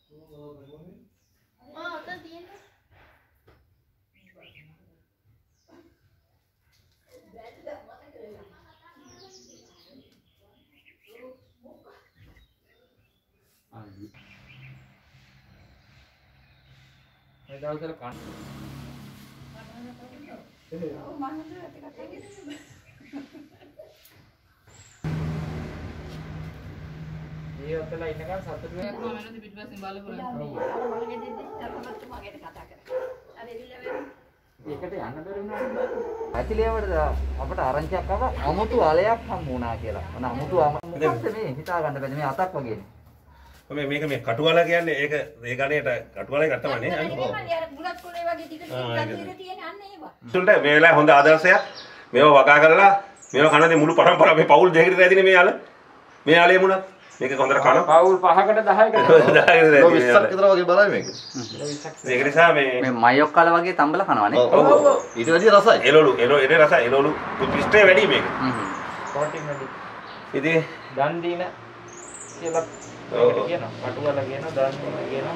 දවසට කන්න. ඔව් මම හිතුවා ටිකක් ඇවිල්ලා. ඒ ඔතලා ඉන්නකන් සතුටු වෙනවා. මම වෙනද පිටිපස්සෙන් බලපුවා. අර මගේ දෙද්දි තරමතුමාගෙන් කතා කරා. අර එවිලා වෙන. ඒකට යන්න බැරි වුණා. ඇතිලියවට අපිට ආරංචියක් ආවා අමුතු අලයක් හම්බ වුණා කියලා. මොන අමුතු මොකක්ද මේ හිතා ගන්න බැහැ මේ අතක් වගේනේ. මේක මේ කටුවල කියන්නේ ඒක ඒ ගණේට කටුවලයි ගත්තමනේ අන්න ඔව්. මම අර බුලත් කොලේ වගේ ටික ටික තියෙන අන්න ඒවා. උන්ට මේ වෙලාවේ හොඳ ආදර්ශයක් මේව වගා කරලා මේව කනදී මුළු පරම්පරාව මේ පවුල් දෙකකට රැඳිනේ මේ යාල. මේ යාලේ මුණත් මේක හොඳට කන. පවුල් 5කට 10කට 20ක් විතර වගේ බලයි මේක. ඒක නිසා මේ මයොක්කල වගේ තම්බල කනවනේ. ඔව්. ඊට වැඩිය රසයි. එළවලු එනේ රසයි එළවලු පිස්ටේ වැඩි මේක. ප්‍රෝටීන් වැඩි. ඉතින් දන් දීන කියලා කියනවා. කටුවල කියනවා දන් දීන කියනවා.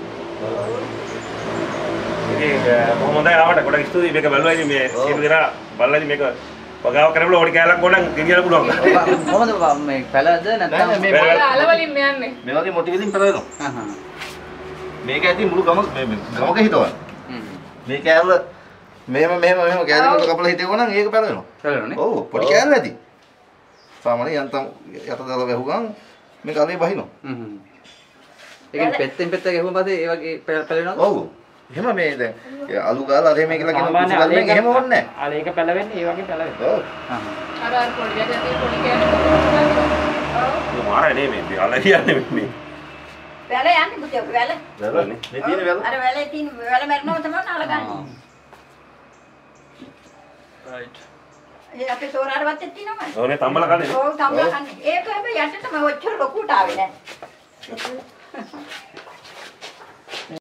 ඉතින් බොහොම හොඳයි ආවට ගොඩක් ස්තුතියි මේක බලුවා ඉතින් මේ සියලු දෙනා බලලා ඉතින් මේක වගාව කරලා ඕඩි කෑල්ලක් ගොඩක් ගෙනියන්න පුළුවන්. කොහොමද මේ පැලද නැත්නම් මේ අලවලින් යන්නේ. මේ වගේ මොටි වලින් පෙරවෙනවා. මේක ඇති මුළු ගමක හිටවන. මේ කෑල්ල මෙහෙම කෑල්ලකට කපලා හිටේවෝ නම් ඒක පෙරවෙනවා. පැලනනේ. ඔව් පොඩි කෑල්ල ඇති. සාමාන්‍ය යන්තම් යට දාලා වැහුගම් මේක අලේ බහිනවා. ඒකෙන් පෙත්තෙන් පෙත්ත ගැහුවම පස්සේ ඒ වගේ පැලෙනවා. ඔව්. එහෙම මේ දැන් අලු ගාලා අර මේ කියලා කියන කුසුගල්ලෙන් එහෙම ඕනේ නැහැ. අර ඒක පැලවෙන්නේ ඒ වගේ පැලවෙන්නේ. ඔව්. අර පොඩි යටි පොඩි කෑල්ල. ඔව් මාරයි නේ මේ අල කියන්නේ මේ. වැල යන්නේ පුතේ වැල. වැලනේ. මේ තියෙන වැල. අර වැලේ තියෙන වැල මැරෙනව තමයි නාලගන්නේ. රයිට්. ඒ අපේ තෝරාර වත්තේ තියෙනවද? ඕනේ තම්බල කන්නේ. ඔව් තම්බලා කන්නේ. ඒක හැබැයි යටටම ඔච්චර ලොකුට ආවේ නැහැ.